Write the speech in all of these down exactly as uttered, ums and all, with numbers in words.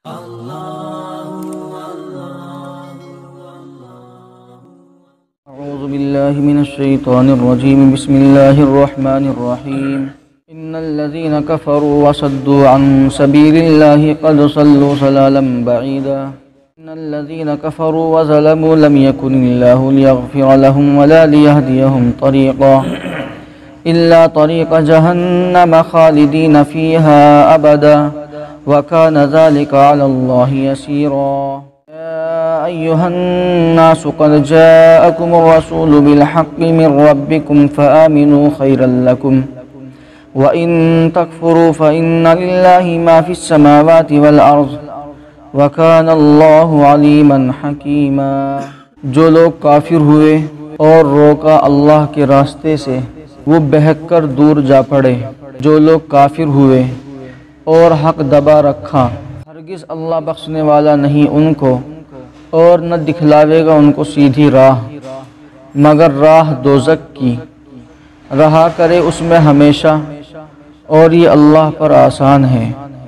أعوذ بالله من الشيطان الرجيم. بسم الله الرحمن الرحيم. إن الذين كفروا وصدوا عن سبيل الله قد صلوا ضلالا بعيدا. إن الذين كفروا وظلموا لم يكن الله ليغفر لهم ولا ليهديهم طريقا إلا طريق جهنم خالدين فيها أبدا وكان ذلك على الله يسيرا. يا أيها الناس قد جاءكم الرسول بالحق من ربكم فآمنوا خيرا لكم وإن تكفروا فإن لله ما في السماوات والأرض وكان الله عليما حكيما. جو لوگ کافر ہوئے اور روکا اللہ کے راستے سے وہ بہک کر دور جا پڑے. جو لوگ کافر ہوئے اور حق دبا رکھا ہرگز اللہ بخشنے والا نہیں ان کو اور نہ دکھلاوے گا ان کو سیدھی راہ مگر راہ دوزک کی. رہا کرے اس میں ہمیشہ اور یہ اللہ پر آسان ہے.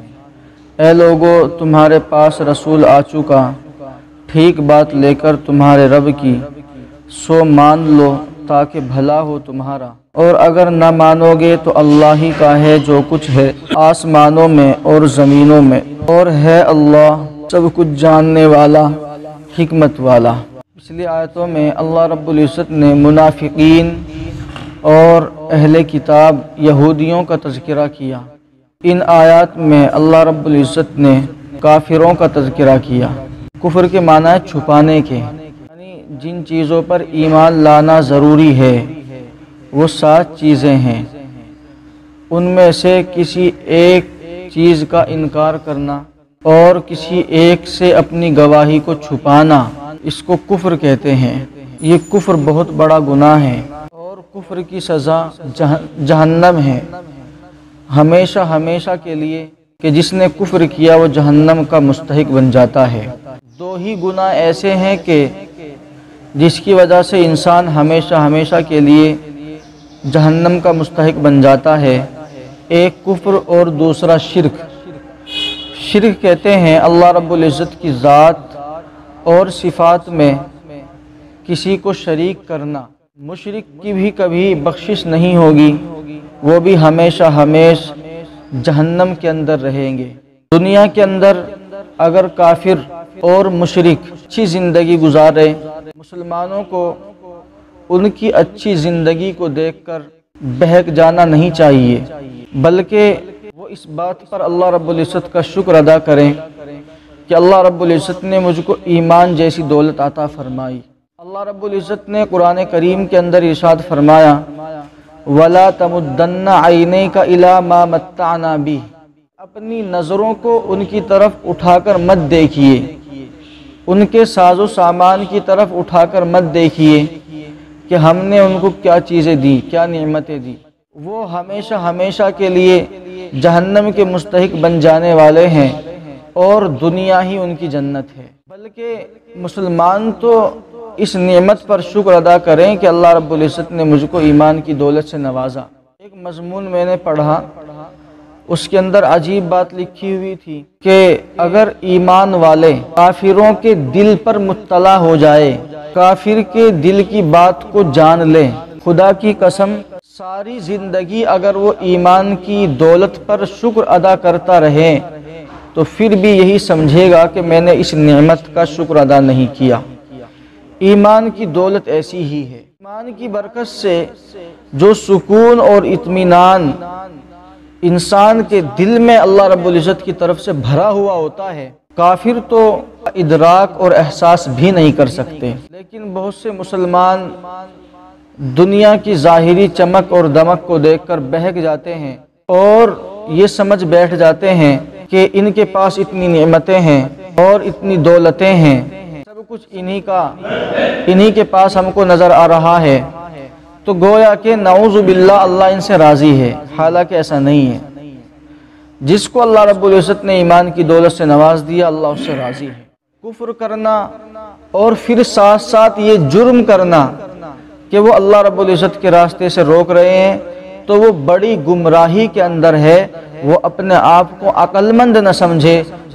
اے لوگو تمہارے پاس رسول آ چکا ٹھیک بات لے کر تمہارے رب کی، سو مان لو تاکہ بھلا ہو تمہارا، اور اگر نہ مانو گے تو اللہ ہی کا ہے جو کچھ ہے آسمانوں میں اور زمینوں میں، اور ہے اللہ سب کچھ جاننے والا حکمت والا. پچھلی آیتوں میں اللہ رب العزت نے منافقین اور اہل کتاب یہودیوں کا تذکرہ کیا. ان آیات میں اللہ رب العزت نے کافروں کا تذکرہ کیا. کفر کے معنی ہے چھپانے کے، یعنی جن چیزوں پر ایمان لانا ضروری ہے وہ سات چیزیں ہیں، ان میں سے کسی ایک چیز کا انکار کرنا اور کسی ایک سے اپنی گواہی کو چھپانا، اس کو کفر کہتے ہیں. یہ کفر بہت بڑا گناہ ہے اور کفر کی سزا جہنم ہے ہمیشہ ہمیشہ کے لیے، کہ جس نے کفر کیا وہ جہنم کا مستحق بن جاتا ہے. دو ہی گناہ ایسے ہیں کہ جس کی وجہ سے انسان ہمیشہ ہمیشہ کے لیے جہنم کا مستحق بن جاتا ہے، ایک کفر اور دوسرا شرک. شرک کہتے ہیں اللہ رب العزت کی ذات اور صفات میں کسی کو شریک کرنا. مشرک کی بھی کبھی بخشش نہیں ہوگی، وہ بھی ہمیشہ ہمیشہ جہنم کے اندر رہیں گے. دنیا کے اندر اگر کافر اور مشرک اچھی زندگی گزارے، مسلمانوں کو ان کی اچھی زندگی کو دیکھ کر بہک جانا نہیں چاہیے، بلکہ وہ اس بات پر اللہ رب العزت کا شکر ادا کریں کہ اللہ رب العزت نے مجھ کو ایمان جیسی دولت عطا فرمائی. اللہ رب العزت نے قرآن کریم کے اندر ارشاد فرمایا وَلَا تَمُدَّنَّ عَيْنَيْكَ إِلَى مَا مَتَّعْنَا بِهِ. اپنی نظروں کو ان کی طرف اٹھا کر مت دیکھیے، ان کے ساز و سامان کی طرف اٹھا کر مت دیکھیے کہ ہم نے ان کو کیا چیزیں دی، کیا نعمتیں دی. وہ ہمیشہ ہمیشہ کے لیے جہنم کے مستحق بن جانے والے ہیں اور دنیا ہی ان کی جنت ہے. بلکہ مسلمان تو اس نعمت پر شکر ادا کریں کہ اللہ رب العزت نے مجھ کو ایمان کی دولت سے نوازا. ایک مضمون میں نے پڑھا، اس کے اندر عجیب بات لکھی ہوئی تھی کہ اگر ایمان والے کافروں کے دل پر مطلع ہو جائے، کافر کے دل کی بات کو جان لے، خدا کی قسم ساری زندگی اگر وہ ایمان کی دولت پر شکر ادا کرتا رہے تو پھر بھی یہی سمجھے گا کہ میں نے اس نعمت کا شکر ادا نہیں کیا. ایمان کی دولت ایسی ہی ہے. ایمان کی برکت سے جو سکون اور اطمینان انسان کے دل میں اللہ رب العزت کی طرف سے بھرا ہوا ہوتا ہے، کافر تو ادراک اور احساس بھی نہیں کر سکتے. لیکن بہت سے مسلمان دنیا کی ظاہری چمک اور دمک کو دیکھ کر بہک جاتے ہیں اور یہ سمجھ بیٹھ جاتے ہیں کہ ان کے پاس اتنی نعمتیں ہیں اور اتنی دولتیں ہیں، سب کچھ انہی کا انہی کے پاس ہم کو نظر آ رہا ہے، تو گویا کہ نعوذ باللہ اللہ ان سے راضی ہے. حالانکہ ایسا نہیں ہے. جس کو اللہ رب العزت نے ایمان کی دولت سے نواز دیا اللہ اس سے راضی ہے. کفر کرنا اور پھر ساتھ ساتھ یہ جرم کرنا کہ وہ اللہ رب العزت کے راستے سے روک رہے ہیں، تو وہ بڑی گمراہی کے اندر ہے. وہ اپنے آپ کو عقل مند نہ سمجھے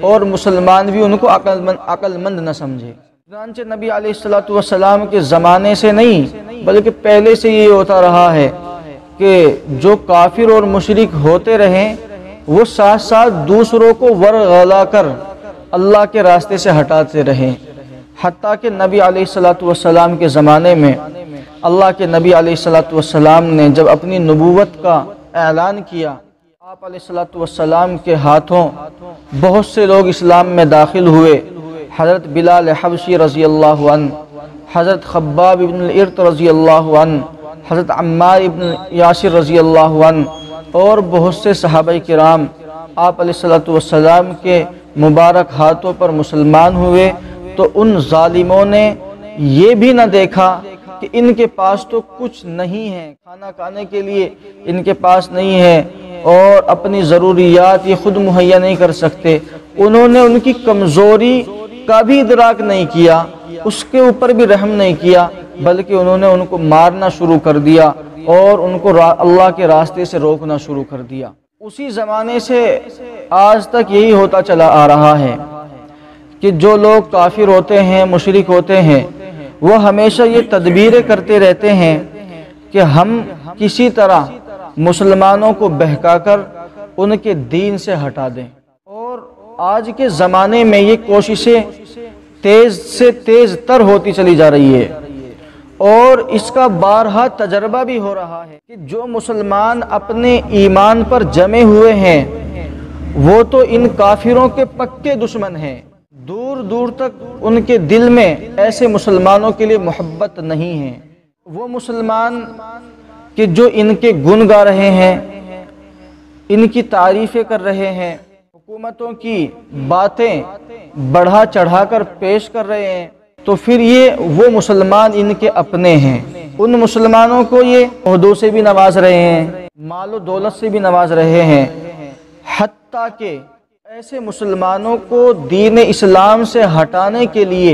اور مسلمان بھی ان کو عقل مند عقل مند نہ سمجھے۔ چنانچہ نبی علیہ الصلوۃ والسلام کے زمانے سے نہیں بلکہ پہلے سے یہ ہوتا رہا ہے کہ جو کافر اور مشرک ہوتے رہیں وہ ساتھ ساتھ دوسروں کو ورغلا کر اللہ کے راستے سے ہٹاتے رہیں، حتیٰ کہ نبی علیہ الصلوۃ والسلام کے زمانے میں اللہ کے نبی علیہ الصلوۃ والسلام نے جب اپنی نبوت کا اعلان کیا، آپ علیہ الصلوۃ والسلام کے ہاتھوں بہت سے لوگ اسلام میں داخل ہوئے۔ حضرت بلال حبشی رضی اللہ عنہ، حضرت خباب بن الارت رضی اللہ عنہ، حضرت عمار بن یاسر رضی اللہ عنہ اور بہت سے صحابہ کرام آپ علیہ الصلوۃ والسلام کے مبارک ہاتھوں پر مسلمان ہوئے۔ تو ان ظالموں نے یہ بھی نہ دیکھا کہ ان کے پاس تو کچھ نہیں ہے، کھانا کھانے کے لیے ان کے پاس نہیں ہے اور اپنی ضروریات یہ خود مہیا نہیں کر سکتے، انہوں نے ان کی کمزوری کا بھی ادراک نہیں کیا، اس کے اوپر بھی رحم نہیں کیا، بلکہ انہوں نے ان کو مارنا شروع کر دیا اور ان کو اللہ کے راستے سے روکنا شروع کر دیا۔ اسی زمانے سے آج تک یہی ہوتا چلا آ رہا ہے کہ جو لوگ کافر ہوتے ہیں، مشرک ہوتے ہیں، وہ ہمیشہ یہ تدبیریں کرتے رہتے ہیں کہ ہم کسی طرح مسلمانوں کو بہکا کر ان کے دین سے ہٹا دیں، اور آج کے زمانے میں یہ کوششیں تیز سے تیز تر ہوتی چلی جا رہی ہے، اور اس کا بارہا تجربہ بھی ہو رہا ہے کہ جو مسلمان اپنے ایمان پر جمے ہوئے ہیں وہ تو ان کافروں کے پکے دشمن ہیں، دور دور تک ان کے دل میں ایسے مسلمانوں کے لیے محبت نہیں ہے۔ وہ مسلمان کہ جو ان کے گن گا رہے ہیں، ان کی تعریفیں کر رہے ہیں، حکومتوں کی باتیں بڑھا چڑھا کر پیش کر رہے ہیں، تو پھر یہ وہ مسلمان ان کے اپنے ہیں، ان مسلمانوں کو یہ عہدوں سے بھی نواز رہے ہیں، مال و دولت سے بھی نواز رہے ہیں، حتیٰ کہ ایسے مسلمانوں کو دین اسلام سے ہٹانے کے لیے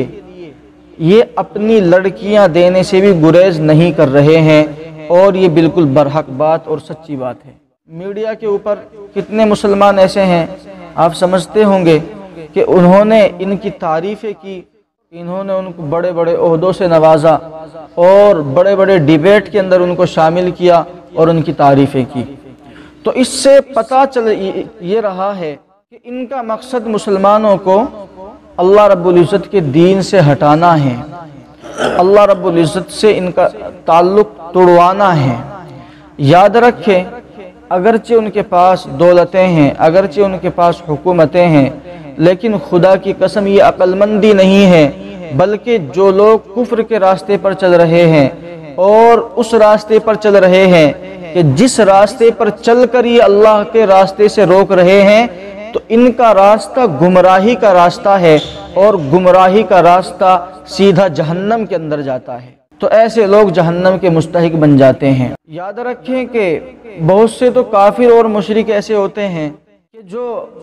یہ اپنی لڑکیاں دینے سے بھی گریز نہیں کر رہے ہیں، اور یہ بالکل برحق بات اور سچی بات ہے۔ میڈیا کے اوپر کتنے مسلمان ایسے ہیں آپ سمجھتے ہوں گے کہ انہوں نے ان کی تعریفیں کی، انہوں نے ان کو بڑے بڑے عہدوں سے نوازا اور بڑے بڑے ڈیبیٹ کے اندر ان کو شامل کیا اور ان کی تعریفیں کی۔ تو اس سے پتہ چل یہ رہا ہے کہ ان کا مقصد مسلمانوں کو اللہ رب العزت کے دین سے ہٹانا ہے، اللہ رب العزت سے ان کا تعلق توڑوانا ہے۔ یاد رکھیں، اگرچہ ان کے پاس دولتیں ہیں، اگرچہ ان کے پاس حکومتیں ہیں، لیکن خدا کی قسم یہ عقل مندی نہیں ہے، بلکہ جو لوگ کفر کے راستے پر چل رہے ہیں اور اس راستے پر چل رہے ہیں کہ جس راستے پر چل کر یہ اللہ کے راستے سے روک رہے ہیں، تو ان کا راستہ گمراہی کا راستہ ہے، اور گمراہی کا راستہ سیدھا جہنم کے اندر جاتا ہے، تو ایسے لوگ جہنم کے مستحق بن جاتے ہیں۔ یاد رکھیں کہ بہت سے تو کافر اور مشرک ایسے ہوتے ہیں کہ جو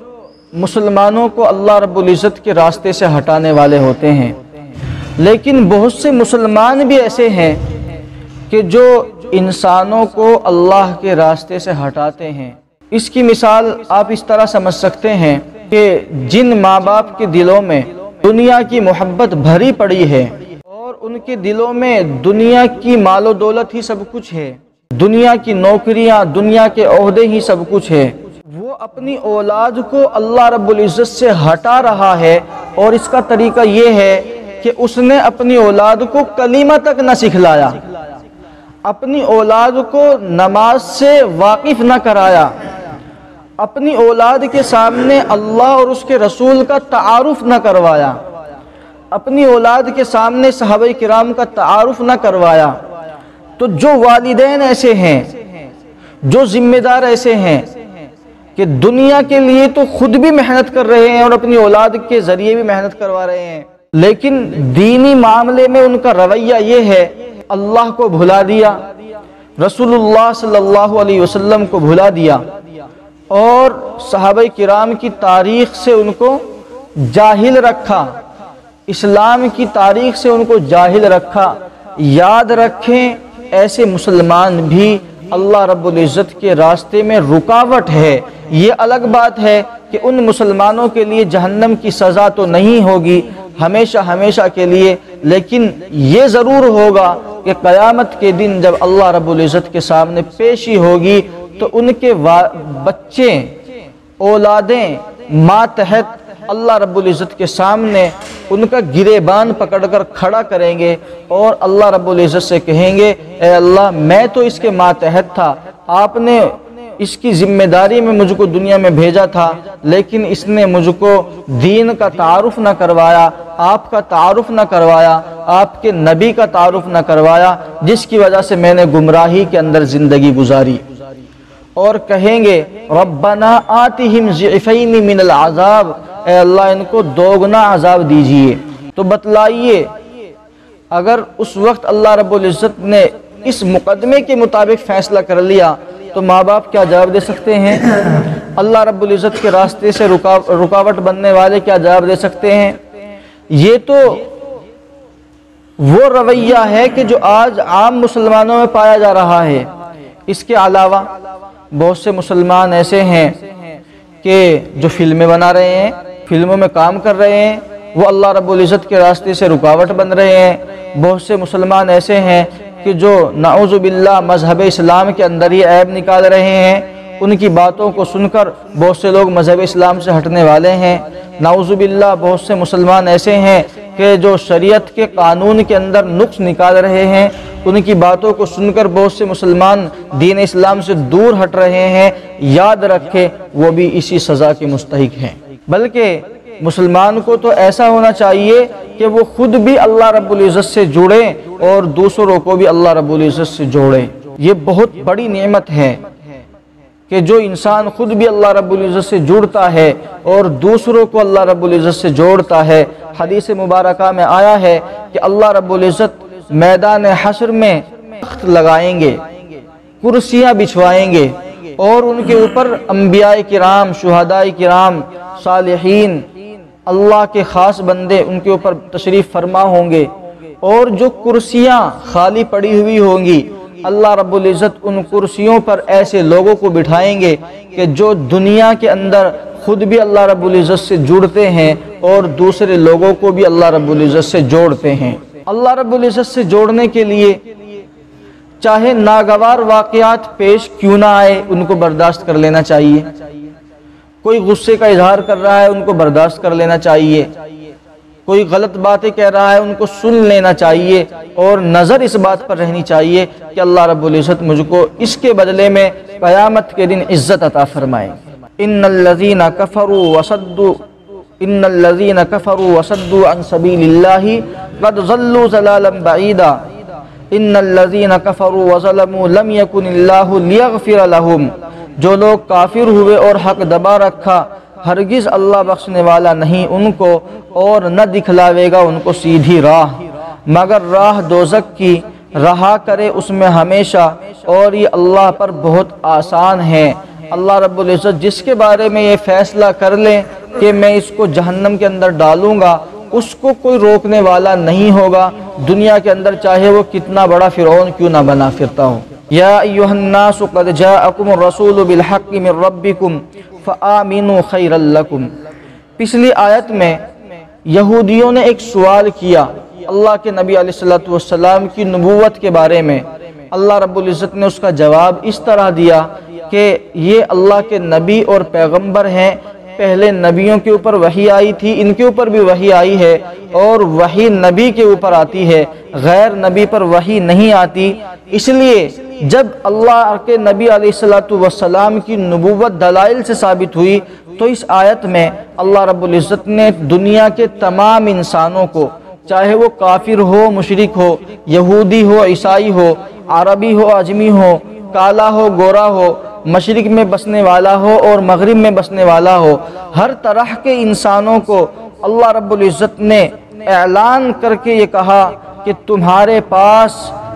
مسلمانوں کو اللہ رب العزت کے راستے سے ہٹانے والے ہوتے ہیں، لیکن بہت سے مسلمان بھی ایسے ہیں کہ جو انسانوں کو اللہ کے راستے سے ہٹاتے ہیں۔ اس کی مثال آپ اس طرح سمجھ سکتے ہیں کہ جن ماں باپ کے دلوں میں دنیا کی محبت بھری پڑی ہے اور ان کے دلوں میں دنیا کی مال و دولت ہی سب کچھ ہے، دنیا کی نوکریاں، دنیا کے عہدے ہی سب کچھ ہے، وہ اپنی اولاد کو اللہ رب العزت سے ہٹا رہا ہے، اور اس کا طریقہ یہ ہے کہ اس نے اپنی اولاد کو کلمہ تک نہ سکھلایا، اپنی اولاد کو نماز سے واقف نہ کرایا، اپنی اولاد کے سامنے اللہ اور اس کے رسول کا تعارف نہ کروایا، اپنی اولاد کے سامنے صحابہ کرام کا تعارف نہ کروایا۔ تو جو والدین ایسے ہیں، جو ذمہ دار ایسے ہیں کہ دنیا کے لیے تو خود بھی محنت کر رہے ہیں اور اپنی اولاد کے ذریعے بھی محنت کروا رہے ہیں، لیکن دینی معاملے میں ان کا رویہ یہ ہے، اللہ کو بھلا دیا، رسول اللہ صلی اللہ علیہ وسلم کو بھلا دیا، اور صحابہ کرام کی تاریخ سے ان کو جاہل رکھا، اسلام کی تاریخ سے ان کو جاہل رکھا۔ یاد رکھیں ایسے مسلمان بھی اللہ رب العزت کے راستے میں رکاوٹ ہے۔ یہ الگ بات ہے کہ ان مسلمانوں کے لیے جہنم کی سزا تو نہیں ہوگی ہمیشہ ہمیشہ کے لیے، لیکن یہ ضرور ہوگا کہ قیامت کے دن جب اللہ رب العزت کے سامنے پیشی ہوگی تو ان کے بچے، اولادیں ماتحت اللہ رب العزت کے سامنے ان کا گریبان پکڑ کر کھڑا کریں گے اور اللہ رب العزت سے کہیں گے اے اللہ میں تو اس کے ماتحت تھا، آپ نے اس کی ذمہ داری میں مجھ کو دنیا میں بھیجا تھا، لیکن اس نے مجھ کو دین کا تعارف نہ کروایا، آپ کا تعارف نہ کروایا، آپ کے نبی کا تعارف نہ کروایا، جس کی وجہ سے میں نے گمراہی کے اندر زندگی گزاری۔ اور کہیں گے ربنا آتہم ضعفین من العذاب، اے اللہ ان کو دوگنا عذاب دیجئے۔ تو بتلائیے اگر اس وقت اللہ رب العزت نے اس مقدمے کے مطابق فیصلہ کر لیا تو ماں باپ کیا جواب دے سکتے ہیں؟ اللہ رب العزت کے راستے سے رکاوٹ بننے والے کیا جواب دے سکتے ہیں؟ یہ تو وہ رویہ ہے کہ جو آج عام مسلمانوں میں پایا جا رہا ہے۔ اس کے علاوہ بہت سے مسلمان ایسے ہیں کہ جو فلمیں بنا رہے ہیں، فلموں میں کام کر رہے ہیں، وہ اللہ رب العزت کے راستے سے رکاوٹ بن رہے ہیں۔ بہت سے مسلمان ایسے ہیں کہ جو نعوذ باللہ مذہب اسلام کے اندر ہی عیب نکال رہے ہیں، ان کی باتوں کو سن کر بہت سے لوگ مذہب اسلام سے ہٹنے والے ہیں۔ نعوذ باللہ بہت سے مسلمان ایسے ہیں کہ جو شریعت کے قانون کے اندر نقص نکال رہے ہیں، ان کی باتوں کو سن کر بہت سے مسلمان دین اسلام سے دور ہٹ رہے ہیں۔ یاد رکھے وہ بھی اسی سزا کے مستحق ہیں۔ بلکہ مسلمان کو تو ایسا ہونا چاہیے کہ وہ خود بھی اللہ رب العزت سے جڑے اور دوسروں کو بھی اللہ رب العزت سے جوڑے۔ یہ بہت بڑی نعمت ہے کہ جو انسان خود بھی اللہ رب العزت سے جڑتا ہے اور دوسروں کو اللہ رب العزت سے جوڑتا ہے۔ حدیث مبارکہ میں آیا ہے کہ اللہ رب العزت میدان حشر میں تخت لگائیں گے، کرسیاں بچھوائیں گے اور ان کے اوپر انبیاء کرام، شہداء کرام، صالحین، اللہ کے خاص بندے ان کے اوپر تشریف فرما ہوں گے، اور جو کرسیاں خالی پڑی ہوئی ہوں گی اللہ رب العزت ان کرسیوں پر ایسے لوگوں کو بٹھائیں گے کہ جو دنیا کے اندر خود بھی اللہ رب العزت سے جڑتے ہیں اور دوسرے لوگوں کو بھی اللہ رب العزت سے جوڑتے ہیں۔ اللہ رب العزت سے جوڑنے کے لیے چاہے ناگوار واقعات پیش کیوں نہ آئے ان کو برداشت کر لینا چاہیے۔ کوئی غصے کا اظہار کر رہا ہے ان کو برداشت کر لینا چاہیے، کوئی غلط باتیں کہہ رہا ہے ان کو سن لینا چاہیے، اور نظر اس بات پر رہنی چاہیے کہ اللہ رب العزت مجھ کو اس کے بدلے میں قیامت کے دن عزت عطا فرمائے۔ ان الذین کفروا وصدوا ان الذین کفروا وصدوا عن سبیل اللہ قد ضلوا ضلالا بعیدا ان الذین کفروا وظلموا لم یکن اللہ لیغفر لهم، جو لوگ کافر ہوئے اور حق دبا رکھا ہرگز اللہ بخشنے والا نہیں ان کو، اور نہ دکھلاوے گا ان کو سیدھی راہ، مگر راہ دوزخ کی رہا کرے اس میں ہمیشہ، اور یہ اللہ پر بہت آسان ہے۔ اللہ رب العزت جس کے بارے میں یہ فیصلہ کر لیں کہ میں اس کو جہنم کے اندر ڈالوں گا، اس کو کوئی روکنے والا نہیں ہوگا، دنیا کے اندر چاہے وہ کتنا بڑا فرعون کیوں نہ بنا پھرتا ہو۔ یا ایھا الناس قد جاءکم الرسول بالحق من ربکم فآمنوا خیرا لکم۔ پچھلی آیت میں یہودیوں نے ایک سوال کیا اللہ کے نبی علیہ الصلوۃ والسلام کی نبوت کے بارے میں۔ اللہ رب العزت نے اس کا جواب اس طرح دیا کہ یہ اللہ کے نبی اور پیغمبر ہیں، پہلے نبیوں کے اوپر وحی آئی تھی، ان کے اوپر بھی وحی آئی ہے، اور وحی نبی کے اوپر آتی ہے، غیر نبی پر وحی نہیں آتی۔ اس لیے جب اللہ کے نبی علیہ الصلوۃ والسلام کی نبوت دلائل سے ثابت ہوئی تو اس آیت میں اللہ رب العزت نے دنیا کے تمام انسانوں کو، چاہے وہ کافر ہو، مشرک ہو، یہودی ہو، عیسائی ہو، عربی ہو، اجمی ہو، کالا ہو، گورا ہو، مشرق میں بسنے والا ہو اور مغرب میں بسنے والا ہو، ہر طرح کے انسانوں کو اللہ رب العزت نے اعلان کر کے یہ کہا کہ تمہارے پاس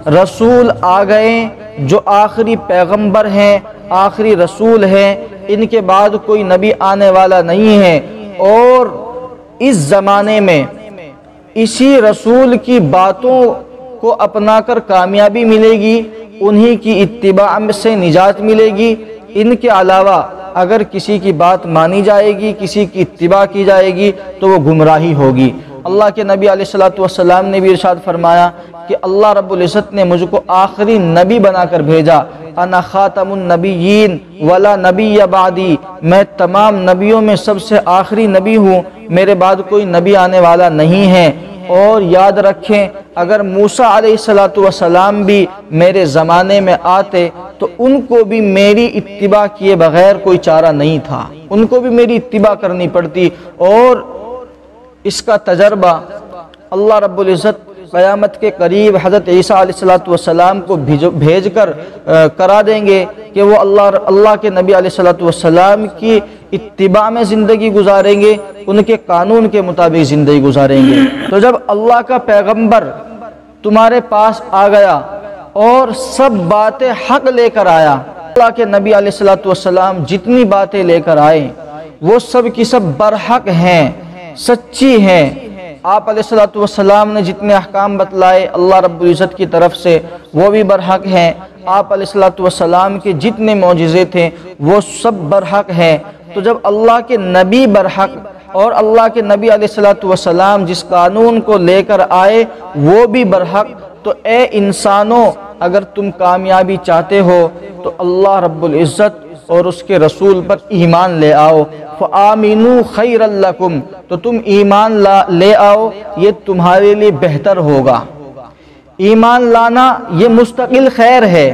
رسول آ گئے جو آخری پیغمبر ہیں، آخری رسول ہیں، ان کے بعد کوئی نبی آنے والا نہیں ہے، اور اس زمانے میں اسی رسول کی باتوں کو اپنا کر کامیابی ملے گی، انہی کی اتباع سے نجات ملے گی، ان کے علاوہ اگر کسی کی بات مانی جائے گی، کسی کی اتباع کی جائے گی تو وہ گمراہی ہوگی۔ اللہ کے نبی علیہ الصلوۃ والسلام نے بھی ارشاد فرمایا کہ اللہ رب العزت نے مجھ کو آخری نبی بنا کر بھیجا، انا خاتم النبیین ولا نبی بعدی، میں تمام نبیوں میں سب سے آخری نبی ہوں، میرے بعد کوئی نبی آنے والا نہیں ہے۔ اور یاد رکھیں اگر موسیٰ علیہ الصلوۃ والسلام بھی میرے زمانے میں آتے تو ان کو بھی میری اتباع کیے بغیر کوئی چارہ نہیں تھا، ان کو بھی میری اتباع کرنی پڑتی۔ اور اس کا تجربہ اللہ رب العزت قیامت کے قریب حضرت عیسیٰ علیہ الصلوۃ والسلام کو بھیج کر کرا دیں گے کہ وہ اللہ اللہ کے نبی علیہ الصلوۃ والسلام کی اتباع میں زندگی گزاریں گے، ان کے قانون کے مطابق زندگی گزاریں گے۔ تو جب اللہ کا پیغمبر تمہارے پاس آ گیا اور سب باتیں حق لے کر آیا، اللہ کے نبی علیہ الصلوۃ والسلام جتنی باتیں لے کر آئے وہ سب کی سب برحق ہیں، سچی ہیں۔ آپ علیہ الصلوۃ والسلام نے جتنے احکام بتلائے اللہ رب العزت کی طرف سے وہ بھی برحق ہیں، آپ علیہ الصلوۃ والسلام کے جتنے معجزے تھے وہ سب برحق ہیں۔ تو جب اللہ کے نبی برحق اور اللہ کے نبی علیہ الصلوۃ والسلام جس قانون کو لے کر آئے وہ بھی برحق، تو اے انسانوں اگر تم کامیابی چاہتے ہو تو اللہ رب العزت اور اس کے رسول پر ایمان لے آؤ، فآمنوا خیر لکم، تو تم ایمان لے آؤ یہ تمہارے لیے بہتر ہوگا۔ ایمان لانا یہ مستقل خیر ہے،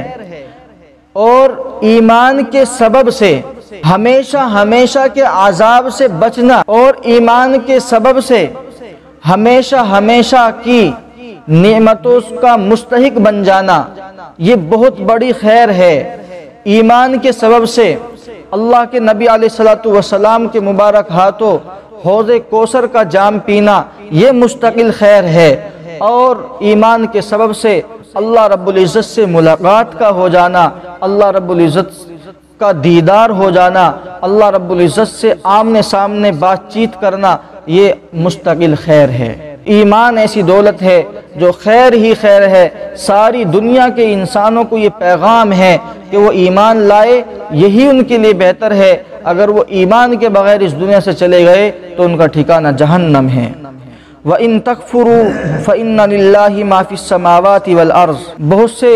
اور ایمان کے سبب سے ہمیشہ ہمیشہ کے عذاب سے بچنا اور ایمان کے سبب سے ہمیشہ ہمیشہ کی نعمتوں کا مستحق بن جانا یہ بہت بڑی خیر ہے۔ ایمان کے سبب سے اللہ کے نبی علیہ الصلوۃ والسلام کے مبارک ہاتھوں حوض کوثر کا جام پینا یہ مستقل خیر ہے، اور ایمان کے سبب سے اللہ رب العزت سے ملاقات کا ہو جانا، اللہ رب العزت کا دیدار ہو جانا، اللہ رب العزت سے آمنے سامنے بات چیت کرنا یہ مستقل خیر ہے۔ ایمان ایسی دولت ہے جو خیر ہی خیر ہے۔ ساری دنیا کے انسانوں کو یہ پیغام ہے کہ وہ ایمان لائے، یہی ان کے لیے بہتر ہے۔ اگر وہ ایمان کے بغیر اس دنیا سے چلے گئے تو ان کا ٹھکانہ جہنم ہے۔ وَإِن تَكْفُرُوا فَإِنَّ لِلَّهِ مَا فِي السَّمَاوَاتِ وَالْأَرْضِ، بہت سے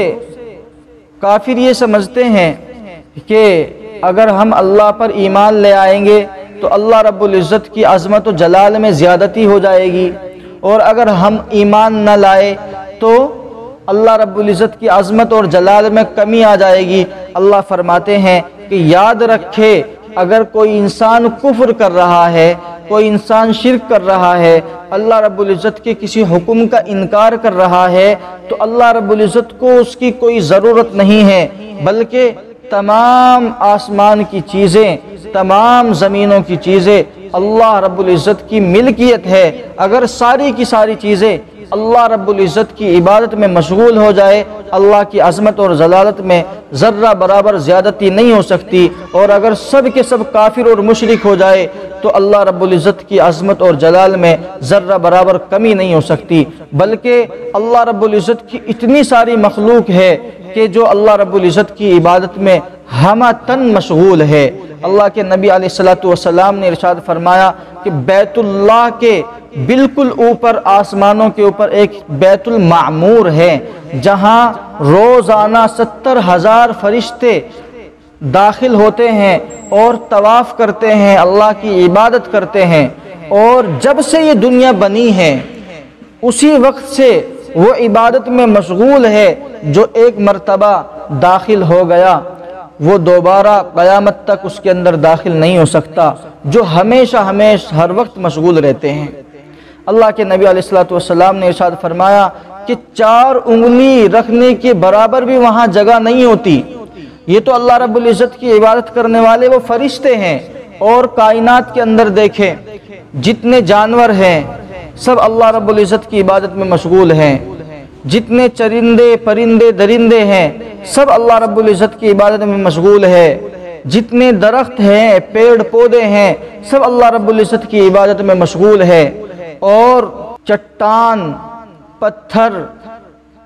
کافر یہ سمجھتے ہیں کہ اگر ہم اللہ پر ایمان لے آئیں گے تو اللہ رب العزت کی عظمت و جلال میں زیادتی ہو جائے گی، اور اگر ہم ایمان نہ لائے تو اللہ رب العزت کی عظمت اور جلال میں کمی آ جائے گی۔ اللہ فرماتے ہیں کہ یاد رکھے اگر کوئی انسان کفر کر رہا ہے، کوئی انسان شرک کر رہا ہے، اللہ رب العزت کے کسی حکم کا انکار کر رہا ہے، تو اللہ رب العزت کو اس کی کوئی ضرورت نہیں ہے، بلکہ تمام آسمان کی چیزیں، تمام زمینوں کی چیزیں اللہ رب العزت کی ملکیت ہے۔ اگر ساری کی ساری چیزیں اللہ رب العزت کی عبادت میں مشغول ہو جائے، اللہ کی عظمت اور جلالت میں ذرہ برابر زیادتی نہیں ہو سکتی، اور اگر سب کے سب کافر اور مشرک ہو جائے تو اللہ رب العزت کی عظمت اور جلال میں ذرہ برابر کمی نہیں ہو سکتی، بلکہ اللہ رب العزت کی اتنی ساری مخلوق ہے کہ جو اللہ رب العزت کی عبادت میں ہمہ تن مشغول ہے۔ اللہ کے نبی علیہ الصلوۃ والسلام نے ارشاد فرمایا کہ بیت اللہ کے بالکل اوپر آسمانوں کے اوپر ایک بیت المعمور ہے، جہاں روزانہ ستر ہزار فرشتے داخل ہوتے ہیں اور طواف کرتے ہیں، اللہ کی عبادت کرتے ہیں، اور جب سے یہ دنیا بنی ہے اسی وقت سے وہ عبادت میں مشغول ہے۔ جو ایک مرتبہ داخل ہو گیا وہ دوبارہ قیامت تک اس کے اندر داخل نہیں ہو سکتا، جو ہمیشہ ہمیشہ ہر وقت مشغول رہتے ہیں۔ اللہ کے نبی علیہ الصلوۃ والسلام نے ارشاد فرمایا کہ چار انگلی رکھنے کے برابر بھی وہاں جگہ نہیں ہوتی۔ یہ تو اللہ رب العزت کی عبادت کرنے والے وہ فرشتے ہیں، اور کائنات کے اندر دیکھیں جتنے جانور ہیں سب اللہ رب العزت کی عبادت میں مشغول ہیں، جتنے چرندے پرندے درندے ہیں سب اللہ رب العزت کی عبادت میں مشغول ہے، جتنے درخت ہیں پیڑ پودے ہیں سب اللہ رب العزت کی عبادت میں مشغول ہے، اور چٹان پتھر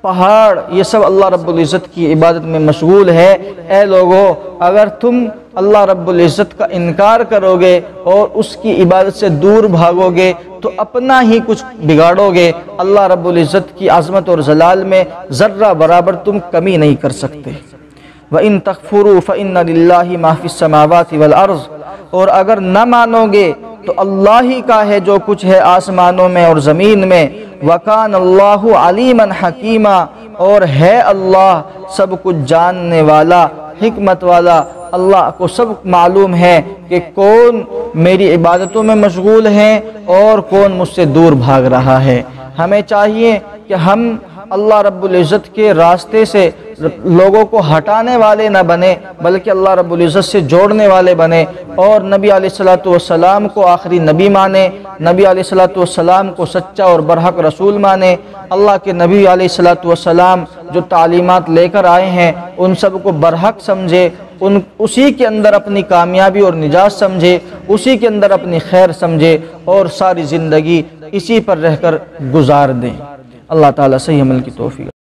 پہاڑ، یہ سب اللہ رب العزت کی عبادت میں مشغول ہے۔ اے لوگو، اگر تم اللہ رب العزت کا انکار کرو گے اور اس کی عبادت سے دور بھاگو گے تو اپنا ہی کچھ بگاڑو گے، اللہ رب العزت کی عظمت اور جلال میں ذرہ برابر تم کمی نہیں کر سکتے۔ وَإِن تَكْفُرُوا فَإِنَّ لِلَّهِ مَا فِي السَّمَاوَاتِ وَالْأَرْضِ، اور اگر نہ مانو گے تو اللہ ہی کا ہے جو کچھ ہے آسمانوں میں اور زمین میں۔ وَكَانَ اللَّهُ عَلِيمًا حَكِيمًا، اور ہے اللہ سب کچھ جاننے والا، حکمت والا۔ اللہ کو سب معلوم ہے کہ کون میری عبادتوں میں مشغول ہیں اور کون مجھ سے دور بھاگ رہا ہے۔ ہمیں چاہیے کہ ہم اللہ رب العزت کے راستے سے لوگوں کو ہٹانے والے نہ بنے، بلکہ اللہ رب العزت سے جوڑنے والے بنے، اور نبی علیہ الصلوۃ والسلام کو آخری نبی مانے، نبی علیہ الصلوۃ والسلام کو سچا اور برحق رسول مانے۔ اللہ کے نبی علیہ الصلوۃ والسلام جو تعلیمات لے کر آئے ہیں ان سب کو برحق سمجھے، ان اسی کے اندر اپنی کامیابی اور نجات سمجھے، اسی کے اندر اپنی خیر سمجھے، اور ساری زندگی اسی پر رہ کر گزار دیں۔ اللہ تعالیٰ صحیح عمل کی توفیق